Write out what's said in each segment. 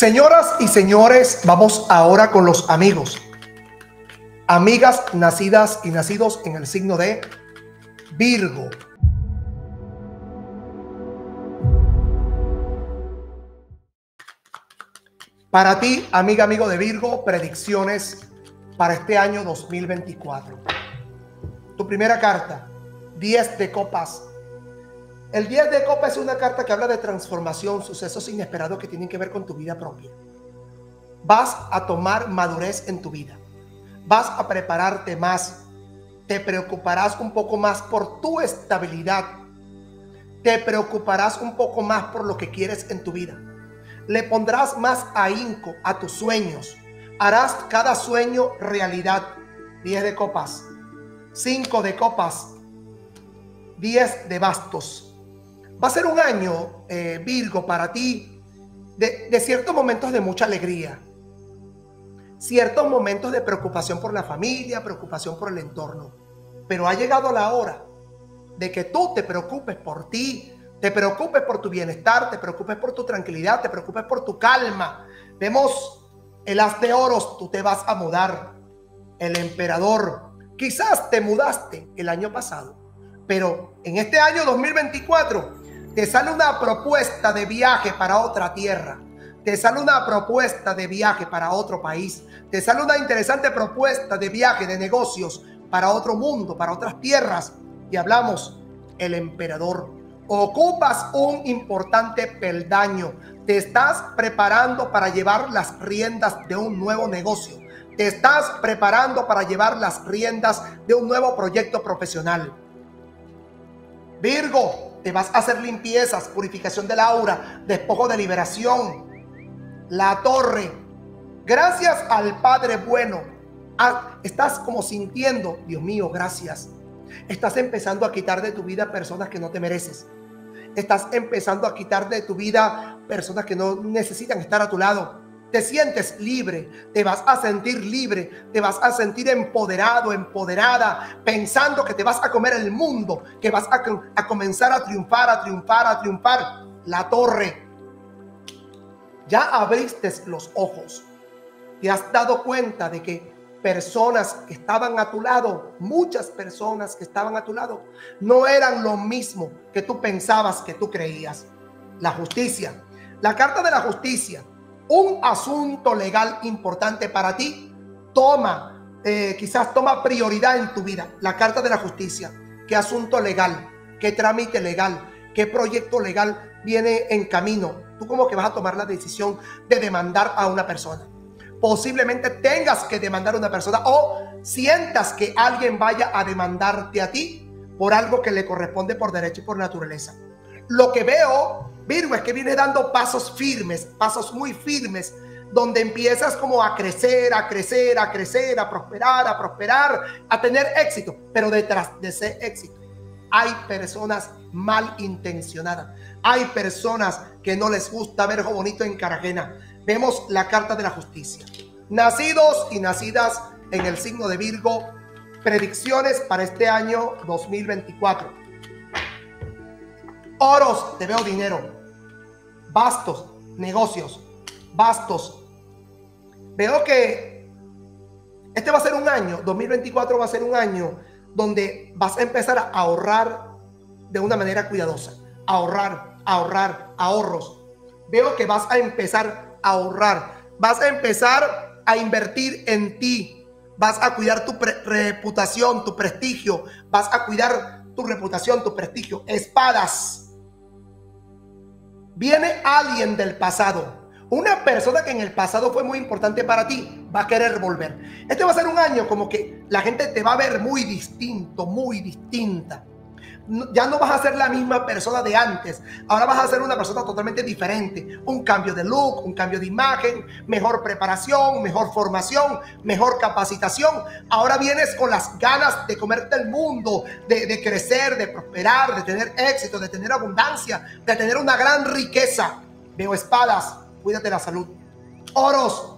Señoras y señores, vamos ahora con los amigos. Amigas nacidas y nacidos en el signo de Virgo. Para ti, amiga, amigo de Virgo, predicciones para este año 2024. Tu primera carta, 10 de copas. El 10 de copas es una carta que habla de transformación, sucesos inesperados que tienen que ver con tu vida propia. Vas a tomar madurez en tu vida. Vas a prepararte más. Te preocuparás un poco más por tu estabilidad. Te preocuparás un poco más por lo que quieres en tu vida. Le pondrás más ahínco a tus sueños. Harás cada sueño realidad. 10 de copas. 5 de copas. 10 de bastos. Va a ser un año, Virgo, para ti, de ciertos momentos de mucha alegría. Ciertos momentos de preocupación por la familia, preocupación por el entorno. Pero ha llegado la hora de que tú te preocupes por ti, te preocupes por tu bienestar, te preocupes por tu tranquilidad, te preocupes por tu calma. Vemos el as de oros, tú te vas a mudar. El emperador, quizás te mudaste el año pasado, pero en este año 2024 te sale una propuesta de viaje para otra tierra. Te sale una propuesta de viaje para otro país. Te sale una interesante propuesta de viaje, de negocios para otro mundo, para otras tierras. Y hablamos, el emperador. Ocupas un importante peldaño. Te estás preparando para llevar las riendas de un nuevo negocio. Te estás preparando para llevar las riendas de un nuevo proyecto profesional. Virgo, te vas a hacer limpiezas, purificación del aura, despojo de liberación. La torre. Gracias al Padre bueno. Estás como sintiendo, Dios mío, gracias. Estás empezando a quitar de tu vida personas que no te mereces. Estás empezando a quitar de tu vida personas que no necesitan estar a tu lado. Te sientes libre, te vas a sentir libre, te vas a sentir empoderado, empoderada, pensando que te vas a comer el mundo, que vas a comenzar a triunfar, a triunfar, a triunfar. La torre. Ya abriste los ojos. Te has dado cuenta de que personas que estaban a tu lado, muchas personas que estaban a tu lado, no eran lo mismo que tú pensabas, que tú creías. La justicia. La carta de la justicia. Un asunto legal importante para ti, quizás toma prioridad en tu vida. La carta de la justicia. ¿Qué asunto legal? ¿Qué trámite legal? ¿Qué proyecto legal viene en camino? Tú como que vas a tomar la decisión de demandar a una persona. Posiblemente tengas que demandar a una persona o sientas que alguien vaya a demandarte a ti por algo que le corresponde por derecho y por naturaleza. Lo que veo, Virgo, es que viene dando pasos firmes, pasos muy firmes, donde empiezas como a crecer, a crecer, a crecer, a prosperar, a tener éxito. Pero detrás de ese éxito hay personas malintencionadas. Hay personas que no les gusta ver algo bonito en cara ajena. Vemos la carta de la justicia. Nacidos y nacidas en el signo de Virgo, predicciones para este año 2024. Oros, te veo dinero. Bastos, negocios. Bastos. Veo que este va a ser un año, 2024 va a ser un año donde vas a empezar a ahorrar de una manera cuidadosa. Ahorros. Veo que vas a empezar a ahorrar. Vas a empezar a invertir en ti. Vas a cuidar tu reputación, tu prestigio. Vas a cuidar tu reputación, tu prestigio. Espadas. Viene alguien del pasado. Una persona que en el pasado fue muy importante para ti, va a querer volver. Este va a ser un año como que la gente te va a ver muy distinto, muy distinta. Ya no vas a ser la misma persona de antes. Ahora vas a ser una persona totalmente diferente. Un cambio de look, un cambio de imagen, mejor preparación, mejor formación, mejor capacitación. Ahora vienes con las ganas de comerte el mundo, de crecer, de prosperar, de tener éxito, de tener abundancia, de tener una gran riqueza. Veo espadas. Cuídate la salud. Oros.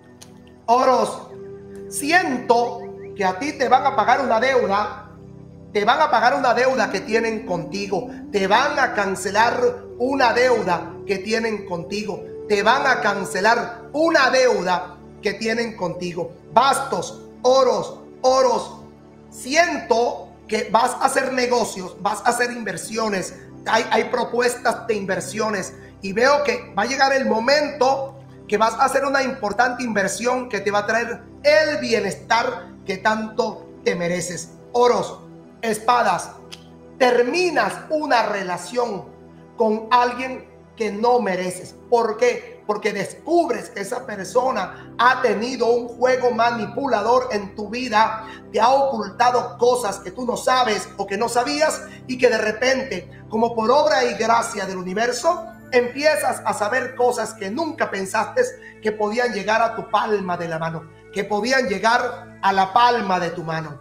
Siento que a ti te van a pagar una deuda. Te van a pagar una deuda que tienen contigo. Te van a cancelar una deuda que tienen contigo. te van a cancelar una deuda que tienen contigo. Bastos, oros. Siento que vas a hacer negocios, vas a hacer inversiones. Hay propuestas de inversiones y veo que va a llegar el momento que vas a hacer una importante inversión que te va a traer el bienestar que tanto te mereces. Oros, espadas, terminas una relación con alguien que no mereces. ¿Por qué? Porque descubres que esa persona ha tenido un juego manipulador en tu vida, te ha ocultado cosas que tú no sabes o que no sabías, y que de repente, como por obra y gracia del universo, empiezas a saber cosas que nunca pensaste que podían llegar a tu palma de la mano, que podían llegar a la palma de tu mano.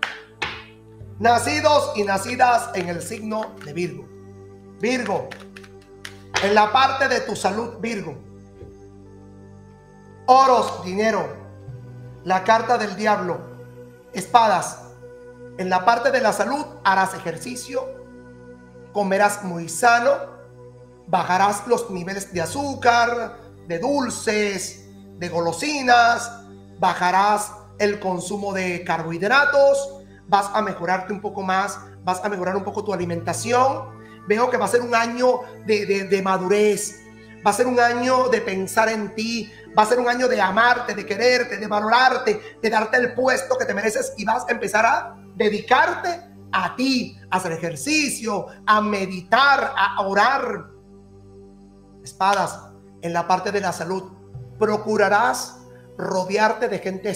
Nacidos y nacidas en el signo de Virgo. Virgo, en la parte de tu salud, Virgo. Oros, dinero. La carta del diablo. Espadas. En la parte de la salud harás ejercicio, comerás muy sano, bajarás los niveles de azúcar, de dulces, de golosinas, bajarás el consumo de carbohidratos, vas a mejorarte un poco más, vas a mejorar un poco tu alimentación. Veo que va a ser un año de madurez, va a ser un año de pensar en ti, va a ser un año de amarte, de quererte, de valorarte, de darte el puesto que te mereces, y vas a empezar a dedicarte a ti, a hacer ejercicio, a meditar, a orar. Espadas, en la parte de la salud, procurarás rodearte de gente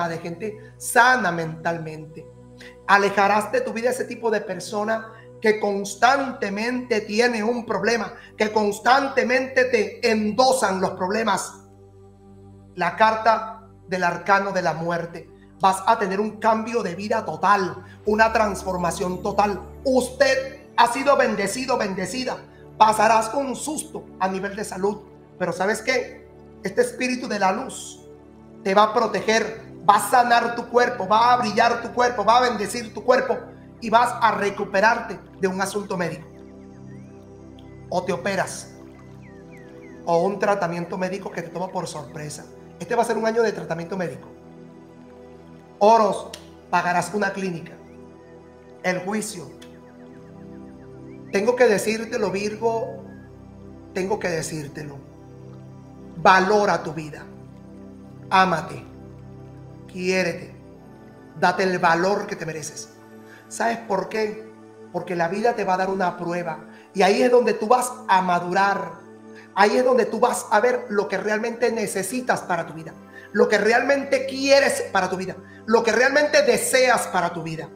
sana mentalmente. Alejarás de tu vida ese tipo de persona que constantemente tiene un problema, que constantemente te endosan los problemas. La carta del arcano de la muerte. Vas a tener un cambio de vida total, una transformación total. Usted ha sido bendecido, bendecida. Pasarás un susto a nivel de salud, pero ¿sabes qué? Este espíritu de la luz te va a proteger, va a sanar tu cuerpo, va a brillar tu cuerpo, va a bendecir tu cuerpo, y vas a recuperarte de un asunto médico. O te operas, o un tratamiento médico que te toma por sorpresa. Este va a ser un año de tratamiento médico. Oros, pagarás una clínica. El juicio. Tengo que decírtelo, Virgo, tengo que decírtelo. Valora tu vida. Ámate. Quiérete. Date el valor que te mereces. ¿Sabes por qué? Porque la vida te va a dar una prueba. Y ahí es donde tú vas a madurar. Ahí es donde tú vas a ver lo que realmente necesitas para tu vida. Lo que realmente quieres para tu vida. Lo que realmente deseas para tu vida.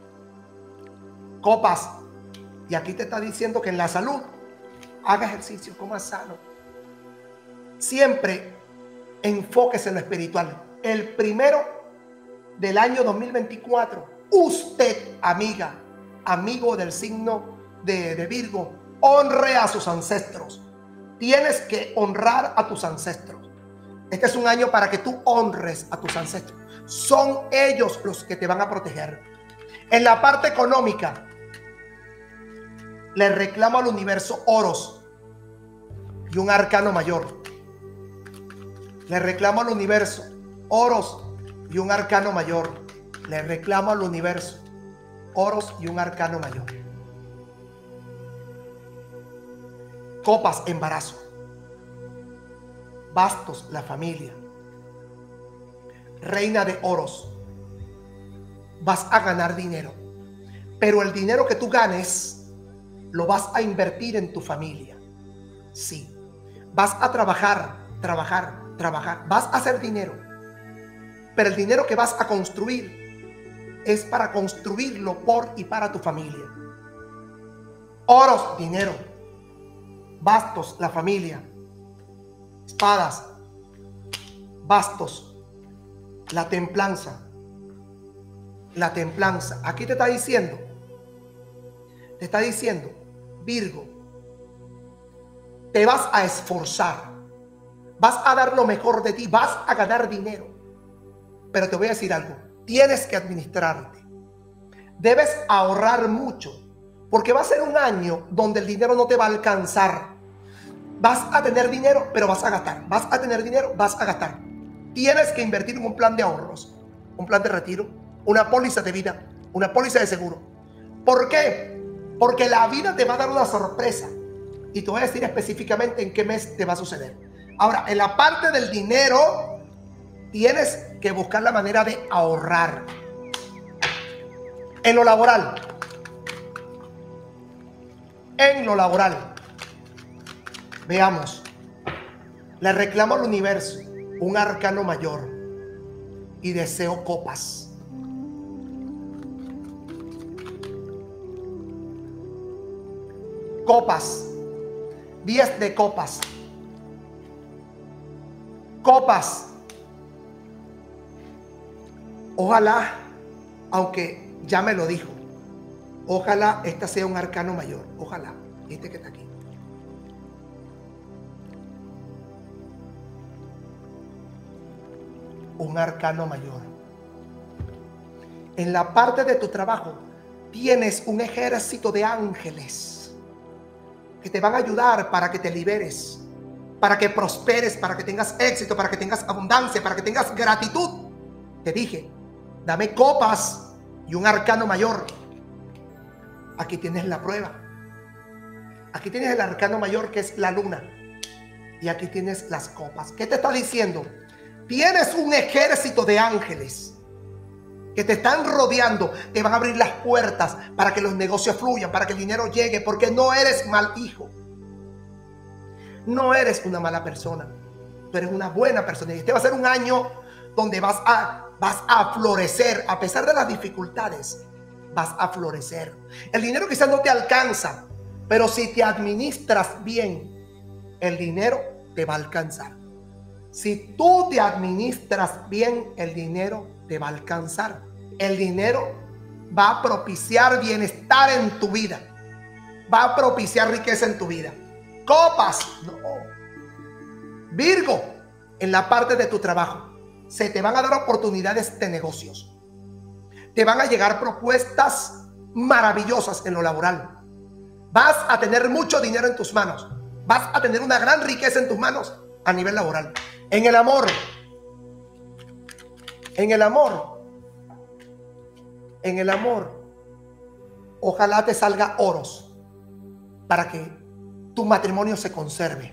Copas. Y aquí te está diciendo que en la salud, haga ejercicio, coma sano. Siempre enfóquese en lo espiritual. El primero del año 2024, usted, amiga, amigo del signo de Virgo, honre a sus ancestros. Tienes que honrar a tus ancestros. Este es un año para que tú honres a tus ancestros. Son ellos los que te van a proteger. En la parte económica, le reclamo al universo oros y un arcano mayor. Le reclamo al universo oros y un arcano mayor. Le reclamo al universo oros y un arcano mayor. Copas, embarazo. Bastos, la familia. Reina de oros. Vas a ganar dinero, pero el dinero que tú ganes lo vas a invertir en tu familia. Sí, vas a trabajar. Vas a hacer dinero, pero el dinero que vas a construir es para construirlo por y para tu familia. Oros, dinero. Bastos, la familia. Espadas, bastos, la templanza. La templanza. Aquí te está diciendo, Virgo, te vas a esforzar, vas a dar lo mejor de ti, vas a ganar dinero. Pero te voy a decir algo, tienes que administrarte. Debes ahorrar mucho, porque va a ser un año donde el dinero no te va a alcanzar. Vas a tener dinero, pero vas a gastar. Vas a tener dinero, vas a gastar. Tienes que invertir en un plan de ahorros, un plan de retiro, una póliza de vida, una póliza de seguro. ¿Por qué? Porque la vida te va a dar una sorpresa. Y te voy a decir específicamente en qué mes te va a suceder. Ahora, en la parte del dinero, tienes que buscar la manera de ahorrar. En lo laboral. En lo laboral. Veamos. Le reclamo al universo un arcano mayor y deseo copas. Copas. 10 de copas. Copas. Ojalá, aunque ya me lo dijo, ojalá esta sea un arcano mayor. Ojalá. Este que está aquí. Un arcano mayor. En la parte de tu trabajo tienes un ejército de ángeles que te van a ayudar para que te liberes, para que prosperes, para que tengas éxito, para que tengas abundancia, para que tengas gratitud. Te dije, dame copas y un arcano mayor. Aquí tienes la prueba. Aquí tienes el arcano mayor, que es la luna, y aquí tienes las copas. ¿Qué te está diciendo? Tienes un ejército de ángeles que te están rodeando, te van a abrir las puertas para que los negocios fluyan, para que el dinero llegue, porque no eres mal hijo. No eres una mala persona. Tú eres una buena persona. Y este va a ser un año donde vas a florecer. A pesar de las dificultades, vas a florecer. El dinero quizás no te alcanza, pero si te administras bien, el dinero te va a alcanzar. Si tú te administras bien, el dinero te va a alcanzar. El dinero va a propiciar bienestar en tu vida. Va a propiciar riqueza en tu vida. Copas, no. Virgo, en la parte de tu trabajo, se te van a dar oportunidades de negocios. Te van a llegar propuestas maravillosas en lo laboral. Vas a tener mucho dinero en tus manos. Vas a tener una gran riqueza en tus manos a nivel laboral. En el amor. En el amor. En el amor. Ojalá te salga oros para que tu matrimonio se conserve.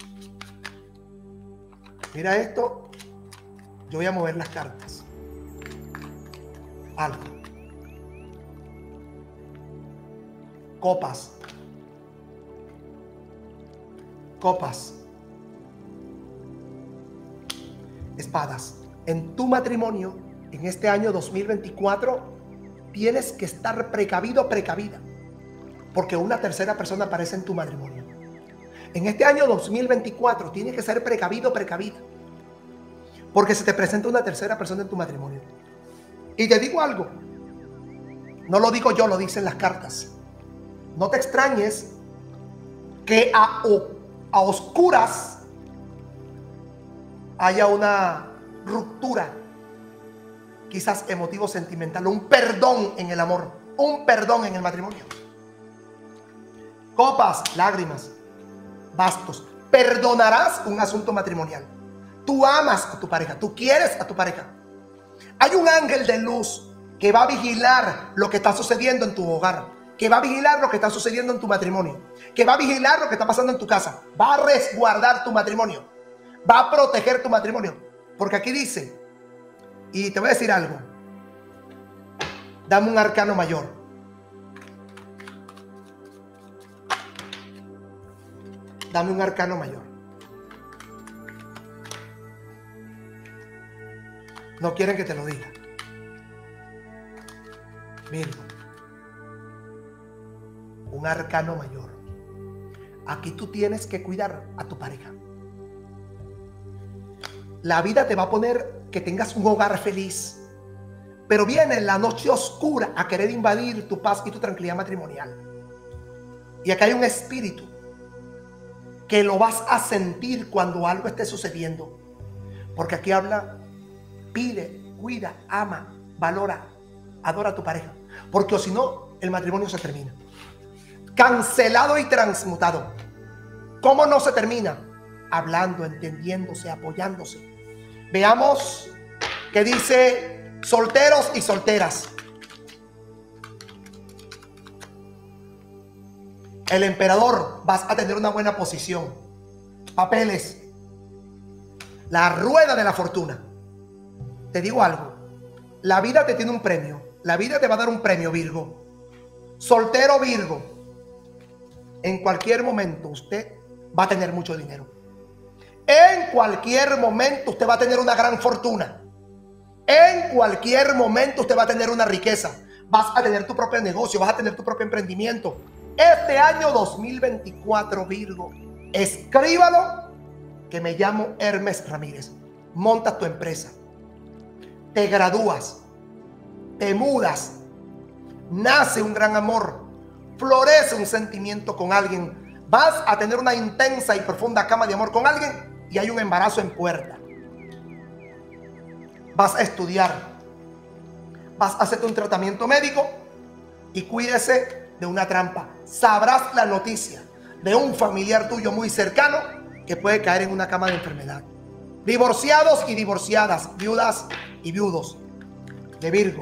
Mira esto. Yo voy a mover las cartas. Algo. Copas. Copas. Espadas. En tu matrimonio, en este año 2024, tienes que estar precavido, precavida, porque una tercera persona aparece en tu matrimonio. En este año 2024 tienes que ser precavido, precavida, porque se te presenta una tercera persona en tu matrimonio. Y te digo algo, no lo digo yo, lo dicen las cartas. No te extrañes que a oscuras haya una ruptura, quizás emotivo, sentimental, un perdón en el amor, un perdón en el matrimonio. Copas, lágrimas, bastos. Perdonarás un asunto matrimonial. Tú amas a tu pareja, tú quieres a tu pareja. Hay un ángel de luz que va a vigilar lo que está sucediendo en tu hogar, que va a vigilar lo que está sucediendo en tu matrimonio, que va a vigilar lo que está pasando en tu casa, va a resguardar tu matrimonio, va a proteger tu matrimonio. Porque aquí dice, y te voy a decir algo, dame un arcano mayor. Dame un arcano mayor. No quieren que te lo diga. Virgo. Un arcano mayor. Aquí tú tienes que cuidar a tu pareja. La vida te va a poner que tengas un hogar feliz, pero viene la noche oscura a querer invadir tu paz y tu tranquilidad matrimonial. Y acá hay un espíritu que lo vas a sentir cuando algo esté sucediendo, porque aquí habla: pide, cuida, ama, valora, adora a tu pareja, porque o si no, el matrimonio se termina. Cancelado y transmutado. ¿Cómo no se termina? Hablando, entendiéndose, apoyándose. Veamos qué dice solteros y solteras. El emperador, vas a tener una buena posición. Papeles. La rueda de la fortuna. Te digo algo. La vida te tiene un premio. La vida te va a dar un premio, Virgo. Soltero Virgo. En cualquier momento usted va a tener mucho dinero. En cualquier momento usted va a tener una gran fortuna. En cualquier momento usted va a tener una riqueza. Vas a tener tu propio negocio, vas a tener tu propio emprendimiento. Este año 2024, Virgo, escríbalo, que me llamo Hermes Ramírez. Montas tu empresa, te gradúas, te mudas, nace un gran amor, florece un sentimiento con alguien, vas a tener una intensa y profunda cama de amor con alguien y hay un embarazo en puerta. Vas a estudiar, vas a hacerte un tratamiento médico y cuídese de una trampa. Sabrás la noticia de un familiar tuyo muy cercano que puede caer en una cama de enfermedad. Divorciados y divorciadas, viudas y viudos de Virgo.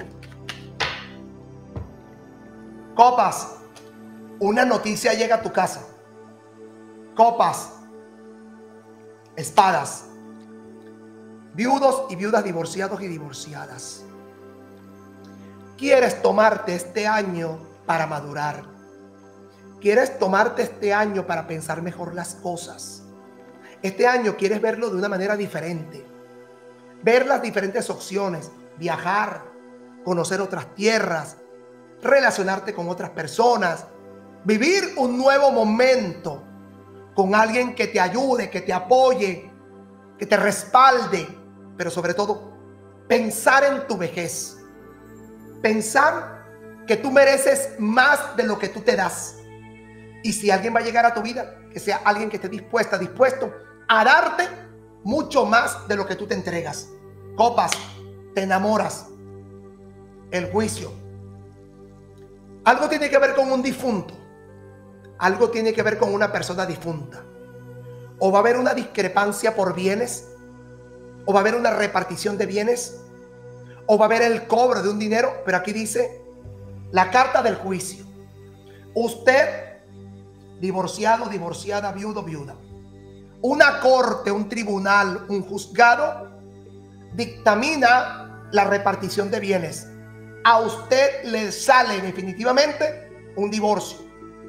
Copas, una noticia llega a tu casa. Copas, espadas, viudos y viudas, divorciados y divorciadas. ¿Quieres tomarte este año para madurar? ¿Quieres tomarte este año para pensar mejor las cosas? Este año quieres verlo de una manera diferente. Ver las diferentes opciones. Viajar, conocer otras tierras, relacionarte con otras personas, vivir un nuevo momento con alguien que te ayude, que te apoye, que te respalde, pero sobre todo, pensar en tu vejez. Pensar que tú mereces más de lo que tú te das. Y si alguien va a llegar a tu vida, que sea alguien que esté dispuesto a darte mucho más de lo que tú te entregas. Copas, te enamoras. El juicio. Algo tiene que ver con un difunto. Algo tiene que ver con una persona difunta. O va a haber una discrepancia por bienes, o va a haber una repartición de bienes, o va a haber el cobro de un dinero. Pero aquí dice la carta del juicio. Usted, divorciado, divorciada, viudo, viuda. Una corte, un tribunal, un juzgado dictamina la repartición de bienes. A usted le sale definitivamente un divorcio.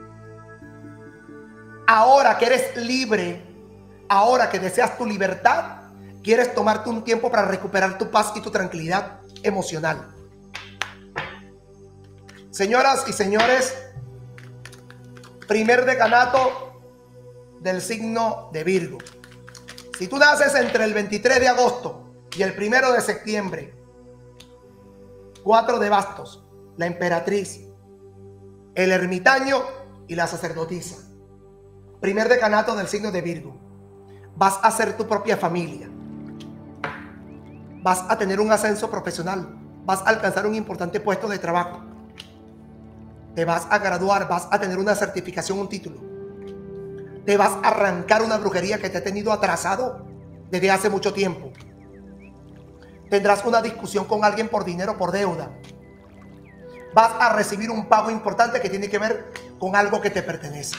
Ahora que eres libre, ahora que deseas tu libertad, quieres tomarte un tiempo para recuperar tu paz y tu tranquilidad emocional. Señoras y señores, primer decanato del signo de Virgo. Si tú naces entre el 23 de agosto y el 1 de septiembre, 4 de bastos, la emperatriz, el ermitaño y la sacerdotisa. Primer decanato del signo de Virgo. Vas a hacer tu propia familia. Vas a tener un ascenso profesional. Vas a alcanzar un importante puesto de trabajo. Te vas a graduar. Vas a tener una certificación, un título. Te vas a arrancar una brujería que te ha tenido atrasado desde hace mucho tiempo. Tendrás una discusión con alguien por dinero, por deuda. Vas a recibir un pago importante que tiene que ver con algo que te pertenece.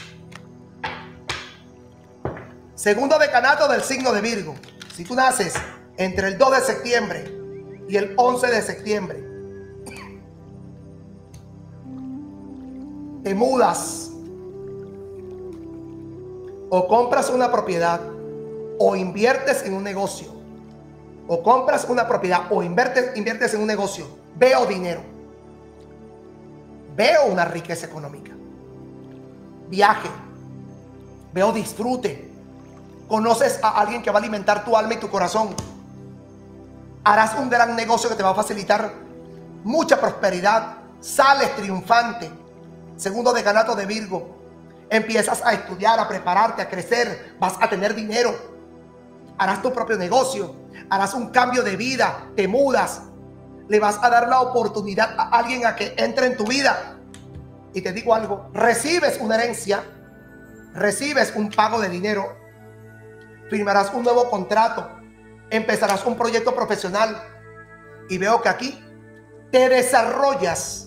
Segundo decanato del signo de Virgo. Si tú naces entre el 2 de septiembre y el 11 de septiembre, te mudas o compras una propiedad o inviertes en un negocio, o compras una propiedad o inviertes en un negocio, veo dinero, veo una riqueza económica, viaje, veo disfrute, conoces a alguien que va a alimentar tu alma y tu corazón, harás un gran negocio que te va a facilitar mucha prosperidad, sales triunfante. Segundo decanato de Virgo, empiezas a estudiar, a prepararte, a crecer, vas a tener dinero, harás tu propio negocio, harás un cambio de vida, te mudas, le vas a dar la oportunidad a alguien a que entre en tu vida. Y te digo algo, recibes una herencia recibes un pago de dinero, firmarás un nuevo contrato, empezarás un proyecto profesional y veo que aquí te desarrollas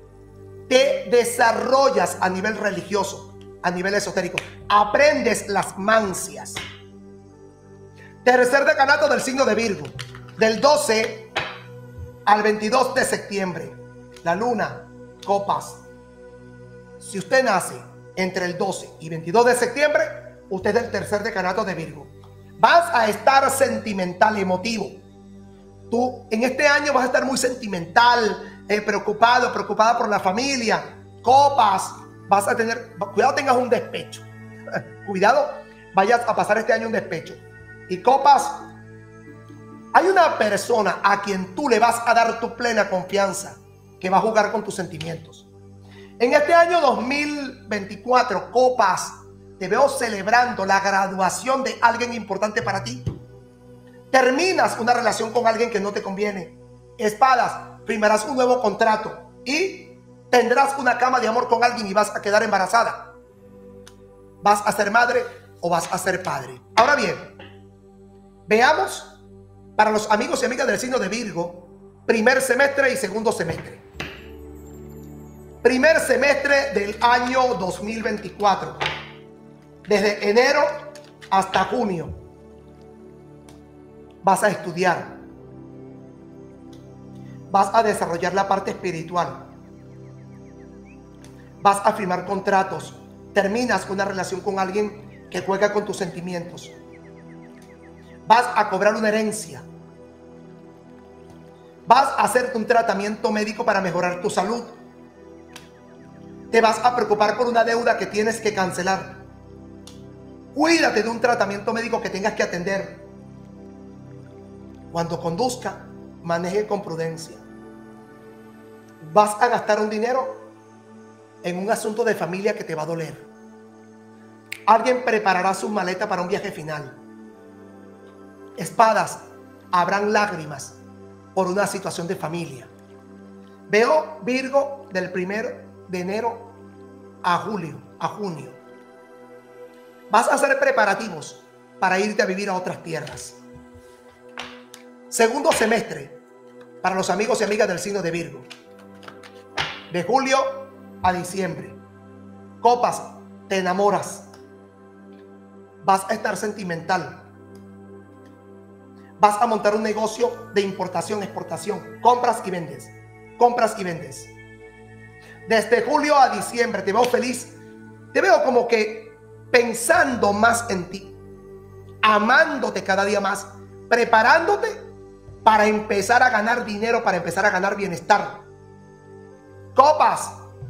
a nivel religioso, a nivel esotérico, aprendes las mancias. Tercer decanato del signo de Virgo, del 12 al 22 de septiembre, la luna, copas. Si usted nace entre el 12 y 22 de septiembre, usted es del tercer decanato de Virgo. Vas a estar sentimental, emotivo. Tú en este año vas a estar muy sentimental, preocupada por la familia. Copas, vas a tener, cuidado tengas un despecho. Cuidado, vayas a pasar este año un despecho. Y copas, hay una persona a quien tú le vas a dar tu plena confianza, que va a jugar con tus sentimientos. En este año 2024, copas, te veo celebrando la graduación de alguien importante para ti. Terminas una relación con alguien que no te conviene. Espadas, firmarás un nuevo contrato y tendrás una cama de amor con alguien y vas a quedar embarazada. ¿Vas a ser madre o vas a ser padre? Ahora bien, veamos para los amigos y amigas del signo de Virgo, primer semestre y segundo semestre. Primer semestre del año 2024. Desde enero hasta junio vas a estudiar, vas a desarrollar la parte espiritual, vas a firmar contratos, terminas una relación con alguien que juega con tus sentimientos, vas a cobrar una herencia, vas a hacerte un tratamiento médico para mejorar tu salud, te vas a preocupar por una deuda que tienes que cancelar. Cuídate de un tratamiento médico que tengas que atender. Cuando conduzca, maneje con prudencia. Vas a gastar un dinero en un asunto de familia que te va a doler. Alguien preparará su maleta para un viaje final. Espadas, habrán lágrimas por una situación de familia. Veo Virgo del 1 de enero a junio. Vas a hacer preparativos para irte a vivir a otras tierras. Segundo semestre para los amigos y amigas del signo de Virgo, de julio a diciembre. Copas, te enamoras. Vas a estar sentimental. Vas a montar un negocio de importación, exportación. Compras y vendes. Compras y vendes. Desde julio a diciembre te veo feliz. Te veo como que pensando más en ti, amándote cada día más, preparándote para empezar a ganar dinero, para empezar a ganar bienestar. Copas,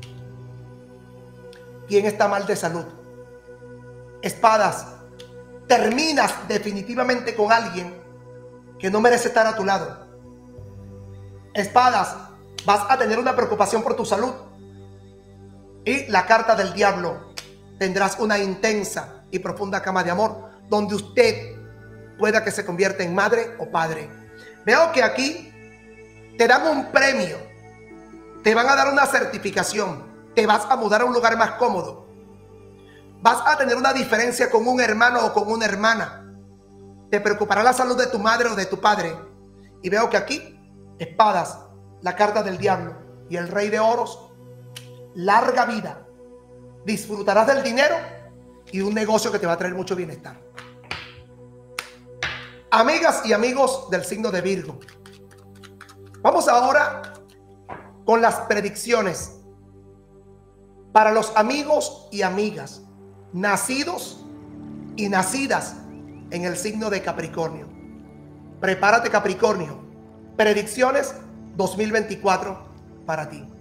¿quién está mal de salud? Espadas, terminas definitivamente con alguien que no merece estar a tu lado. Espadas, vas a tener una preocupación por tu salud. Y la carta del diablo, tendrás una intensa y profunda cama de amor donde usted pueda que se convierta en madre o padre. Veo que aquí te dan un premio, te van a dar una certificación, te vas a mudar a un lugar más cómodo, vas a tener una diferencia con un hermano o con una hermana, te preocupará la salud de tu madre o de tu padre. Y veo que aquí, espadas, la carta del diablo y el rey de oros, larga vida. Disfrutarás del dinero y un negocio que te va a traer mucho bienestar. Amigas y amigos del signo de Virgo, vamos ahora con las predicciones para los amigos y amigas nacidos y nacidas en el signo de Capricornio. Prepárate, Capricornio. Predicciones 2024 para ti.